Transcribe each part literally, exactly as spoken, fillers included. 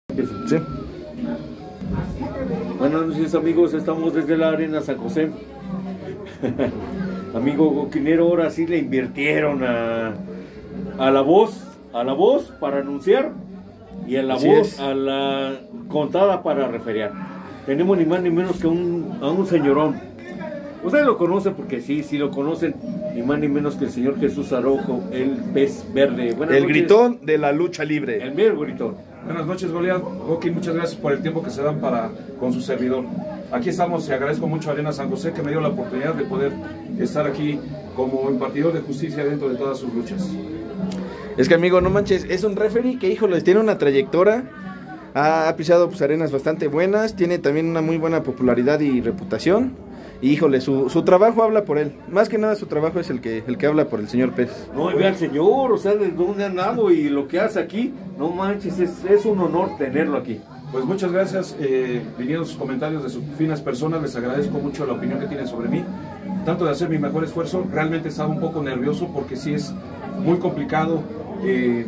Sí. Buenas noches, amigos, estamos desde la Arena San José. Amigo Goquinero, ahora sí le invirtieron a, a la voz, a la voz para anunciar y a la Así voz, es. a la contada para referiar. Tenemos ni más ni menos que un, a un señorón. Ustedes lo conocen porque sí, sí lo conocen, ni más ni menos que el señor Jesús Araujo, el pez verde. Buenas El noches. gritón de la lucha libre. El mero gritón. Buenas noches, Goliat. Goki, muchas gracias por el tiempo que se dan para con su servidor. Aquí estamos y agradezco mucho a Arena San José que me dio la oportunidad de poder estar aquí como impartidor de justicia dentro de todas sus luchas. Es que, amigo, no manches, es un referee que, híjole, tiene una trayectoria, ha pisado pues arenas bastante buenas, tiene también una muy buena popularidad y reputación. Y, híjole, su, su trabajo habla por él. Más que nada su trabajo es el que, el que habla por el señor Pez. No, y ve al señor, o sea, de dónde ha andado y lo que hace aquí, no manches, es, es un honor tenerlo aquí. Pues muchas gracias, eh, vinieron sus comentarios de sus finas personas, les agradezco mucho la opinión que tienen sobre mí. Trato de hacer mi mejor esfuerzo, realmente estaba un poco nervioso porque sí es muy complicado eh,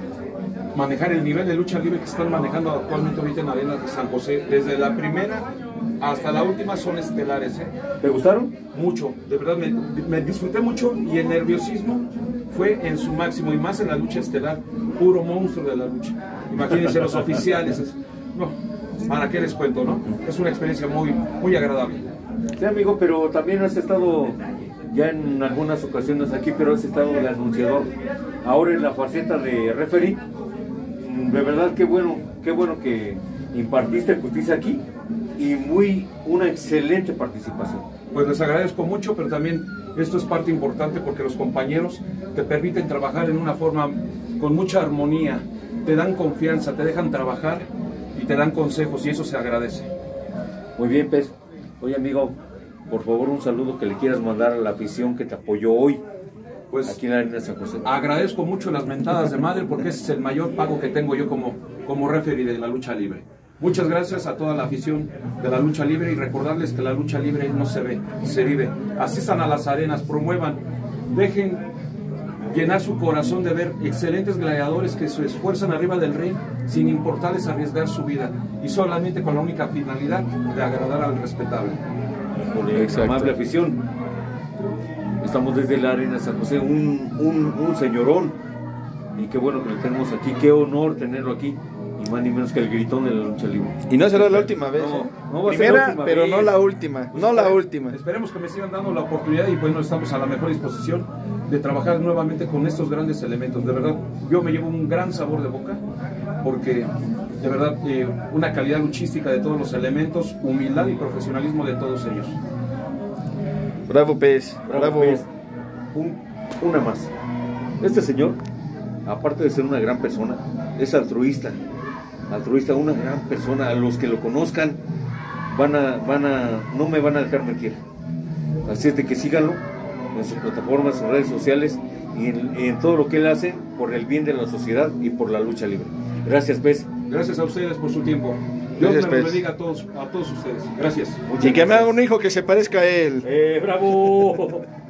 manejar el nivel de lucha libre que están manejando actualmente ahorita en Arena de San José. Desde la primera hasta la última son estelares, ¿eh? ¿Te gustaron? Mucho, de verdad me, me disfruté mucho y el nerviosismo fue en su máximo y más en la lucha estelar, puro monstruo de la lucha. Imagínense los oficiales, es, no, para qué les cuento, ¿no? Es una experiencia muy, muy agradable. Sí, amigo, pero también has estado ya en algunas ocasiones aquí, pero has estado de anunciador. Ahora en la faceta de referee, de verdad qué bueno, qué bueno que impartiste justicia aquí y muy una excelente participación. Pues les agradezco mucho, pero también esto es parte importante porque los compañeros te permiten trabajar en una forma con mucha armonía, te dan confianza, te dejan trabajar y te dan consejos y eso se agradece. Muy bien, Pez. Oye, amigo, por favor, un saludo que le quieras mandar a la afición que te apoyó hoy. Pues aquí en la Arena San José. Agradezco mucho las mentadas de madre porque ese es el mayor pago que tengo yo como, como referee de la lucha libre. Muchas gracias a toda la afición de la lucha libre y recordarles que la lucha libre no se ve, se vive. Asistan a las arenas, promuevan, dejen llenar su corazón de ver excelentes gladiadores que se esfuerzan arriba del ring sin importarles arriesgar su vida y solamente con la única finalidad de agradar al respetable. Exacto. Amable afición, estamos desde la Arena San José, un, un, un señorón, y qué bueno que lo tenemos aquí, qué honor tenerlo aquí. Y más ni menos que el gritón de la lucha libre. Y no será la última vez. No, ¿eh? no va Primera, a ser la última pero vez. no la última. Pues no la espere, última. Esperemos que me sigan dando la oportunidad y bueno, estamos a la mejor disposición de trabajar nuevamente con estos grandes elementos. De verdad, yo me llevo un gran sabor de boca porque de verdad eh, una calidad luchística de todos los elementos, humildad y profesionalismo de todos ellos. Bravo, Pez. Bravo, Bravo. Pez. Un, una más. Este señor, aparte de ser una gran persona, es altruista. altruista, una gran persona. A los que lo conozcan van a, van a, no me van a dejar mentir. Así es de que síganlo en sus plataformas, en sus redes sociales y en, en todo lo que él hace por el bien de la sociedad y por la lucha libre. Gracias, Pez. Gracias a ustedes por su tiempo. Dios Gracias, me lo Pez. bendiga a todos, a todos ustedes. Gracias. Muchas Y que me gracias. haga un hijo que se parezca a él. Eh, bravo.